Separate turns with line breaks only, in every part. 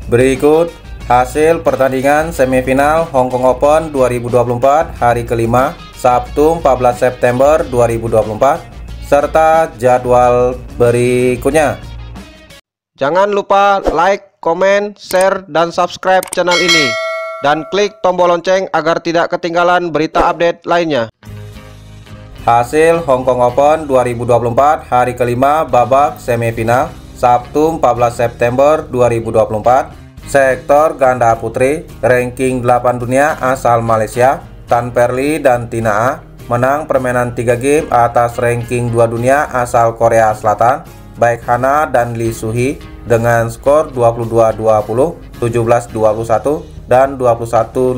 Berikut hasil pertandingan semifinal Hong Kong Open 2024 hari kelima Sabtu 14 September 2024 serta jadwal berikutnya.
Jangan lupa like, komen, share, dan subscribe channel ini dan klik tombol lonceng agar tidak ketinggalan berita update lainnya.
Hasil Hong Kong Open 2024 hari kelima babak semifinal Sabtu 14 September 2024 sektor ganda putri ranking 8 dunia asal Malaysia Tan Perli dan Tina A menang permainan 3 game atas ranking 2 dunia asal Korea Selatan Baek Hana dan Lee Suhi dengan skor 22-20, 17-21 dan 21-15.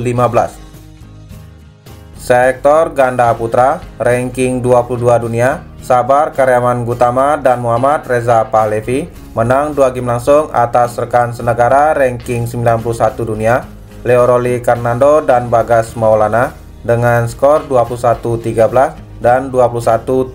Sektor ganda putra ranking 22 dunia Sabar Karyaman Gutama dan Muhammad Reza Pahlevi menang 2 game langsung atas rekan senegara ranking 91 dunia Leo Rolly Karnando dan Bagas Maulana dengan skor 21-13 dan 21-17.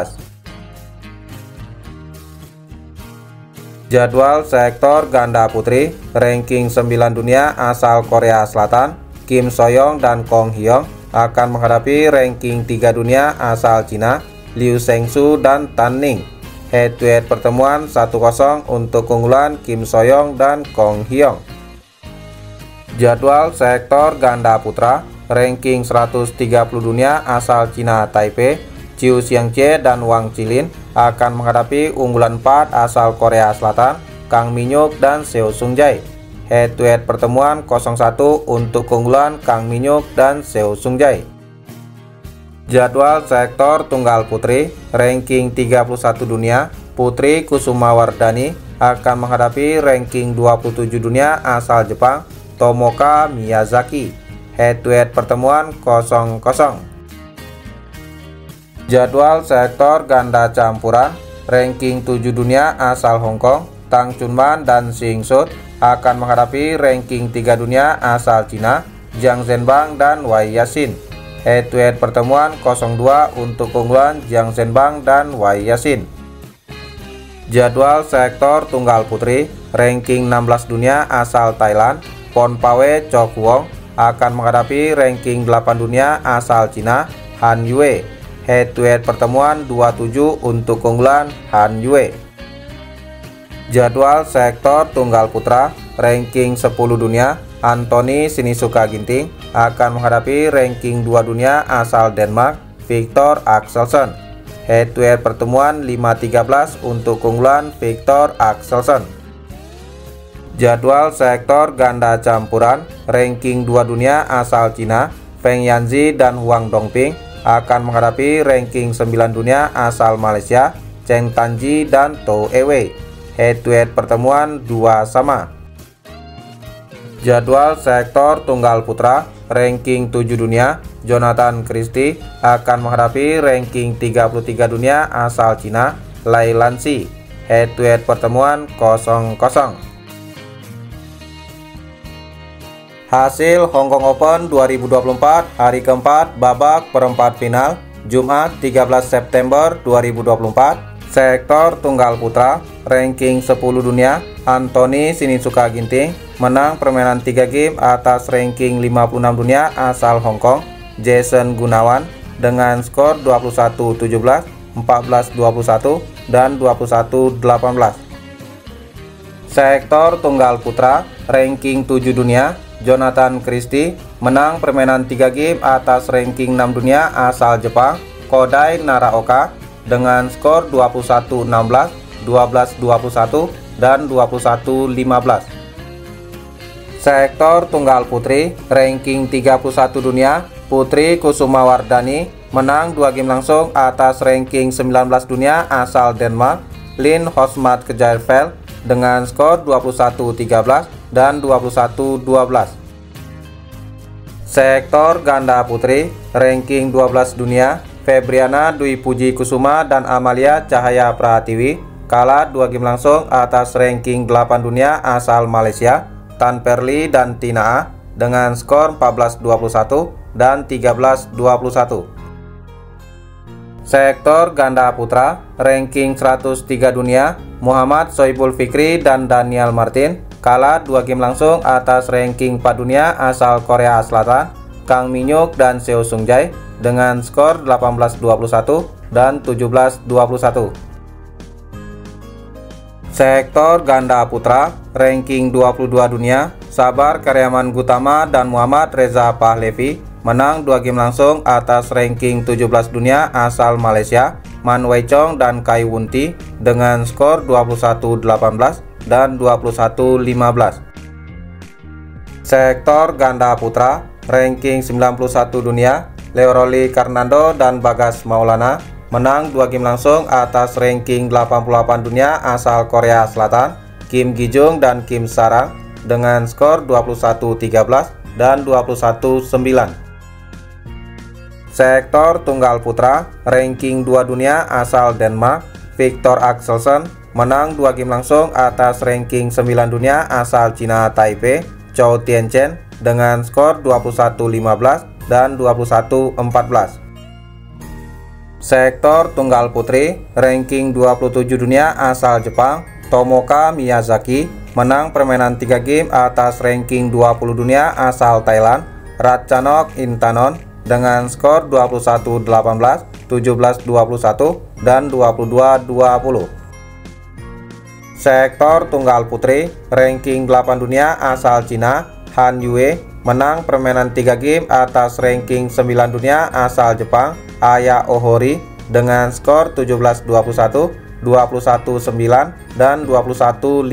Jadwal sektor ganda putri ranking 9 dunia asal Korea Selatan Kim Soyoung dan Kong Hyong akan menghadapi ranking 3 dunia asal Cina Liu Shengsu dan Tan Ning. Head to head pertemuan 1-0 untuk keunggulan Kim Soyoung dan Kong Hyong. Jadwal sektor ganda putra ranking 130 dunia asal Cina Taipei Chiu Xiangche dan Wang Qilin akan menghadapi unggulan 4 asal Korea Selatan Kang Minyuk dan Seo Sung-jae. Head to head pertemuan 0-1 untuk keunggulan Kang Minyuk dan Seo Sung-jae. Jadwal sektor tunggal putri ranking 31 dunia Putri Kusumawardhani akan menghadapi ranking 27 dunia asal Jepang Tomoka Miyazaki. Head to head pertemuan 0-0. Jadwal sektor ganda campuran ranking 7 dunia asal Hong Kong Tang Chunman dan Xing Sut akan menghadapi ranking 3 dunia asal Cina Jiang Zhenbang dan Wei Yasin. Head to head pertemuan 0-2 untuk keunggulan Jiang Zhenbang dan Wei Yasin. Jadwal sektor tunggal putri ranking 16 dunia asal Thailand Pornpawe Chok Wong akan menghadapi ranking 8 dunia asal Cina Han Yue. Head to head pertemuan 27 untuk keunggulan Han Yue. Jadwal sektor tunggal putra ranking 10 dunia Anthony Sinisuka Ginting akan menghadapi ranking 2 dunia asal Denmark Victor Axelsen. Head to head pertemuan 5-13 untuk keunggulan Victor Axelsen. Jadwal sektor ganda campuran ranking 2 dunia asal Cina Feng Yanzi dan Huang Dongping akan menghadapi ranking 9 dunia asal Malaysia Cheng Tanji dan Tou Ewei. Head to head pertemuan 2-2. Jadwal sektor tunggal putra ranking 7 dunia Jonathan Christie akan menghadapi ranking 33 dunia asal Cina Lai Lanxi. Head to head pertemuan 0-0. Hasil Hong Kong Open 2024 hari keempat babak perempat final Jumat 13 September 2024 sektor tunggal putra ranking 10 dunia Anthony Sinisuka Ginting menang permainan 3 game atas ranking 56 dunia asal Hong Kong Jason Gunawan dengan skor 21-17, 14-21 dan 21-18. Sektor tunggal putra ranking 7 dunia Jonathan Christie menang permainan 3 game atas ranking 6 dunia asal Jepang Kodai Naraoka dengan skor 21-16, 12-21 dan 21-15. Sektor tunggal putri ranking 31 dunia Putri Kusumawardhani menang 2 game langsung atas ranking 19 dunia asal Denmark Lin Hosmat Kjaerfeldt dengan skor 21-13 dan 21-12. Sektor ganda putri ranking 12 dunia Febriana Dwi Puji Kusuma dan Amalia Cahaya Pratiwi kalah 2 game langsung atas ranking 8 dunia asal Malaysia Tan Perli dan Tina A dengan skor 14-21 dan 13-21. Sektor ganda putra ranking 103 dunia Muhammad Soibul Fikri dan Daniel Martin kalah 2 game langsung atas ranking 4 dunia asal Korea Selatan, Kang Min-hyuk dan Seo Sung-jae dengan skor 18-21 dan 17-21. Sektor ganda putra, ranking 22 dunia, Sabar Karyaman Gutama dan Muhammad Reza Pahlevi menang 2 game langsung atas ranking 17 dunia asal Malaysia, Man Wei Chong dan Kai Wunti dengan skor 21-18 dan 21-15. Sektor ganda putra, ranking 91 dunia, Leoroli Karnando dan Bagas Maulana menang 2 game langsung atas ranking 88 dunia asal Korea Selatan, Kim Gi-jung dan Kim Sarang dengan skor 21-13 dan 21-9. Sektor tunggal putra, ranking 2 dunia asal Denmark, Victor Axelsen menang 2 game langsung atas ranking 9 dunia asal Cina Taipei, Chou Tianchen dengan skor 21-15 dan 21-14. Sektor tunggal putri, ranking 27 dunia asal Jepang, Tomoka Miyazaki menang permainan 3 game atas ranking 20 dunia asal Thailand, Ratchanok Intanon dengan skor 21-18, 17-21 dan 22-20. Sektor tunggal putri, ranking 8 dunia asal Cina, Han Yue menang permainan 3 game atas ranking 9 dunia asal Jepang, Aya Ohori dengan skor 17-21, 21-9 dan 21-15.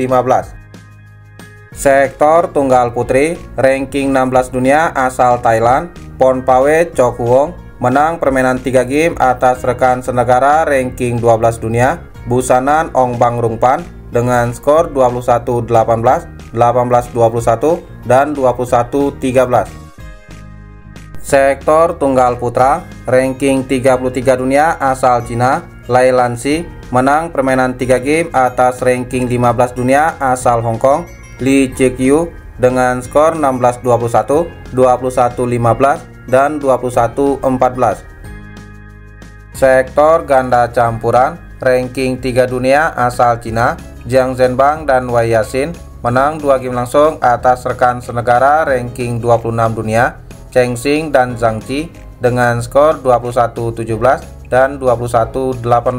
Sektor tunggal putri, ranking 16 dunia asal Thailand, Pornpawe Chokuwong menang permainan 3 game atas rekan senegara ranking 12 dunia, Busanan Ong Bang Rungpan dengan skor 21-18, 18-21 dan 21-13. Sektor tunggal putra, ranking 33 dunia asal Cina, Lai Lanxi menang permainan 3 game atas ranking 15 dunia asal Hong Kong, Lee Chik-yu dengan skor 16-21, 21-15 dan 21-14. Sektor ganda campuran, ranking 3 dunia asal Cina, Jiang Zhenbang dan Wei Yasin menang 2 game langsung atas rekan senegara ranking 26 dunia, Cheng Xing dan Zhang Qi dengan skor 21-17 dan 21-18.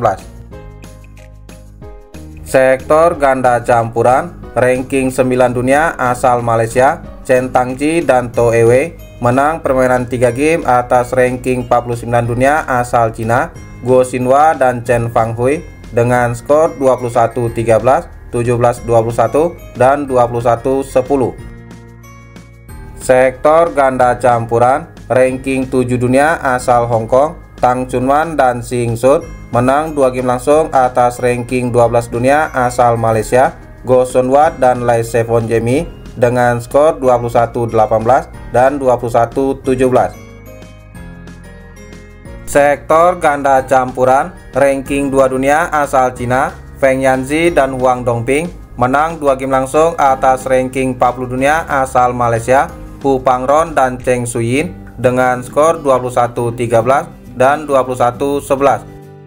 Sektor ganda campuran, ranking 9 dunia asal Malaysia, Chen Tangji dan To Ewe menang permainan 3 game atas ranking 49 dunia asal Cina, Guo Xinhua dan Chen Fanghui dengan skor 21-13, 17-21 dan 21-10. Sektor ganda campuran, ranking 7 dunia asal Hong Kong, Tang Chunwan dan Sing Sud menang 2 game langsung atas ranking 12 dunia asal Malaysia, Go Sun Wat dan Lai Sevon Jemi dengan skor 21-18 dan 21-17. Sektor ganda campuran, ranking 2 dunia asal Cina, Feng Yanzi dan Huang Dongping menang 2 game langsung atas ranking 40 dunia asal Malaysia, Hu Pangron dan Cheng Suyin dengan skor 21-13 dan 21-11.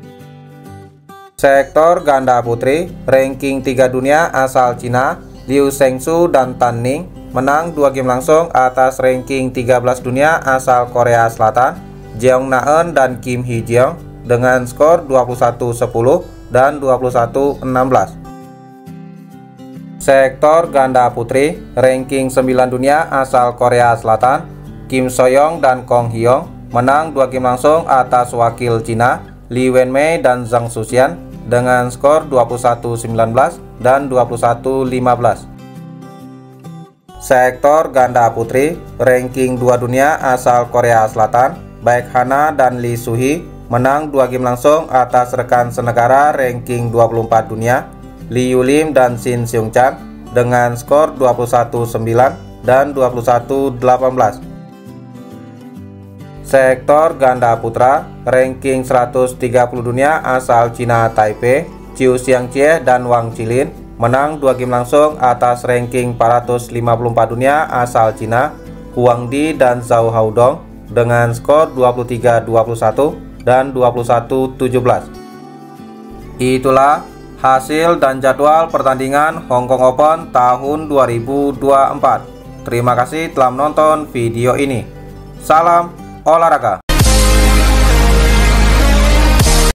Sektor ganda putri, ranking 3 dunia asal Cina, Liu Shengsu dan Tan Ning menang 2 game langsung atas ranking 13 dunia asal Korea Selatan, Jeong Na-eun dan Kim Hee-jeong dengan skor 21-10 dan 21-16. Sektor ganda putri, ranking 9 dunia asal Korea Selatan, Kim So-young dan Kong Hyong menang 2 game langsung atas wakil Cina, Li Wenmei dan Zhang Suxian dengan skor 21-19 dan 21-15. Sektor ganda putri, ranking 2 dunia asal Korea Selatan, Baek Hana dan Lee Suhi menang 2 game langsung atas rekan senegara ranking 24 dunia, Lee Yulim dan Shin Seung Chan dengan skor 21-9 dan 21-18. Sektor ganda putra, ranking 130 dunia asal Cina Taipei, Chiu Xiangqie dan Wang Qilin menang 2 game langsung atas ranking 454 dunia asal Cina, Huang Di dan Zhao Haodong dengan skor 23-21 dan 21-17. Itulah hasil dan jadwal pertandingan Hong Kong Open tahun 2024. Terima kasih telah menonton video ini. Salam olahraga.